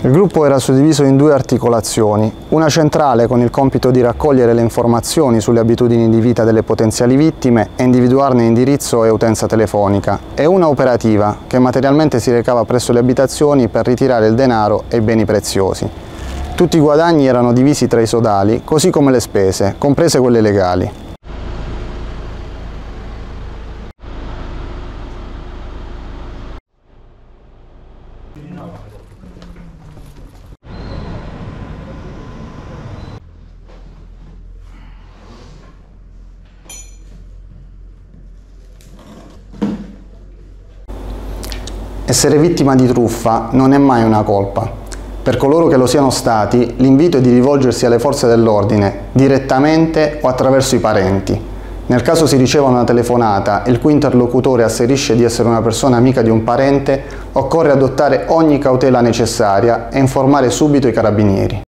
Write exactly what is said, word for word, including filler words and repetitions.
Il gruppo era suddiviso in due articolazioni, una centrale con il compito di raccogliere le informazioni sulle abitudini di vita delle potenziali vittime e individuarne indirizzo e utenza telefonica, e una operativa che materialmente si recava presso le abitazioni per ritirare il denaro e i beni preziosi. Tutti i guadagni erano divisi tra i sodali, così come le spese, comprese quelle legali. Essere vittima di truffa non è mai una colpa. Per coloro che lo siano stati, l'invito è di rivolgersi alle forze dell'ordine, direttamente o attraverso i parenti. Nel caso si riceva una telefonata e il cui interlocutore asserisce di essere una persona amica di un parente, occorre adottare ogni cautela necessaria e informare subito i carabinieri.